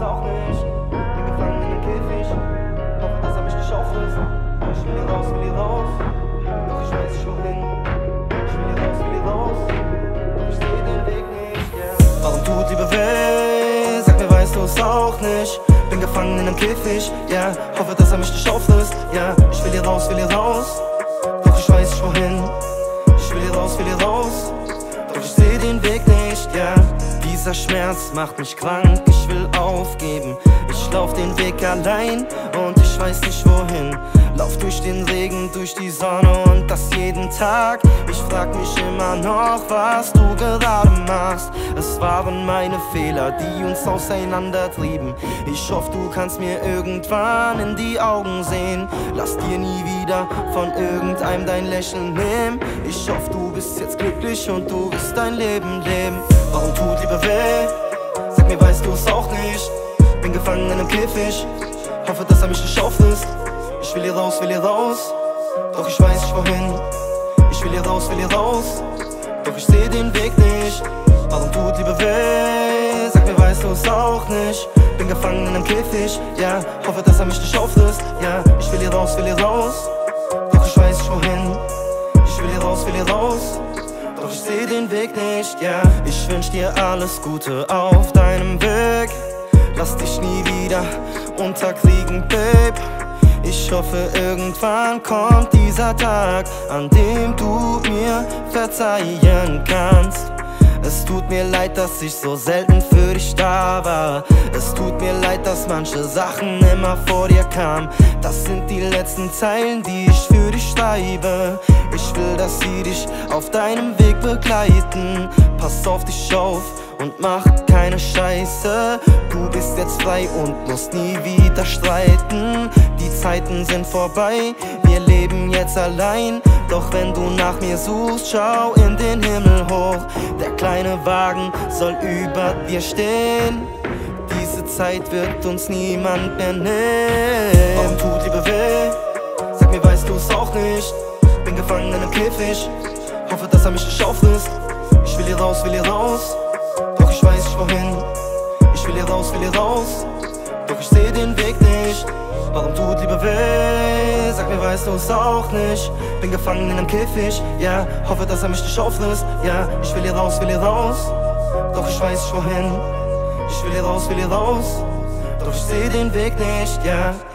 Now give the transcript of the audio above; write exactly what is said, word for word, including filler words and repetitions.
auch nicht. Bin gefangen in einem Käfig, hoffe, dass er mich nicht auffrisst. Ich will hier raus, will hier raus, doch ich weiß nicht wohin. Ich will hier raus, will hier raus, doch ich seh den Weg nicht, yeah. Warum tut Liebe weh? Sag mir, weißt du es auch nicht. Bin gefangen in einem Käfig, ja, yeah. Hoffe, dass er mich nicht auffrisst, ja. Yeah. Ich will hier raus, will hier raus, doch ich weiß nicht wohin. Ich will hier raus, will hier raus, doch ich seh den Weg nicht, ja. Yeah. Dieser Schmerz macht mich krank, ich will aufgeben. Ich lauf den Weg allein und ich weiß nicht wohin. Lauf durch den Regen, durch die Sonne und das jeden Tag. Ich frag mich immer noch, was du gerade machst. Es waren meine Fehler, die uns auseinandertrieben. Ich hoffe, du kannst mir irgendwann in die Augen sehen. Lass dir nie wieder von irgendeinem dein Lächeln nehmen. Ich hoffe, du bist jetzt glücklich und du wirst dein Leben leben. Warum tut Liebe weh? Sag mir, weißt du es auch nicht. Bin gefangen in einem Käfig, hoffe, dass er mich nicht auffrisst. Ich will hier raus, will hier raus, doch ich weiß nicht wohin. Ich will hier raus, will hier raus, doch ich seh den Weg nicht. Warum tut Liebe weh? Sag mir, weißt du es auch nicht. Bin gefangen in einem Käfig, ja, hoffe, dass er mich nicht auffrisst. Ja, ich will hier raus, will hier raus, doch ich weiß nicht wohin. Ich will hier raus, will hier raus, doch ich seh den Weg nicht, ja. Ich wünsch dir alles Gute auf deinem Weg. Lass dich nie wieder unterkriegen, Babe. Ich hoffe, irgendwann kommt dieser Tag, an dem du mir verzeihen kannst. Es tut mir leid, dass ich so selten für dich da war. Es tut mir leid, dass manche Sachen immer vor dir kamen. Das sind die letzten Zeilen, die ich für dich schreibe. Ich will, dass sie dich auf deinem Weg begleiten. Pass auf dich auf und mach keine Scheiße. Du bist jetzt frei und musst nie wieder streiten. Die Zeiten sind vorbei, wir leben jetzt allein. Doch wenn du nach mir suchst, schau in den Himmel hoch. Der kleine Wagen soll über dir stehen. Diese Zeit wird uns niemand mehr nehmen. Warum tut Liebe weh? Sag mir, weißt du es auch nicht. Bin gefangen in einem Käfig, hoffe, dass er mich nicht auffrisst. Ich will hier raus, will hier raus, doch ich weiß nicht wohin. Ich will hier raus, will hier raus, doch ich seh den Weg nicht. Warum tut Liebe weh? Sag mir, weißt du es auch nicht. Bin gefangen in einem Käfig, ja, hoffe, dass er mich nicht auffrisst. Ja, ich will hier raus, will hier raus, doch ich weiß nicht wohin. Ich will hier raus, will hier raus, doch ich seh den Weg nicht, ja.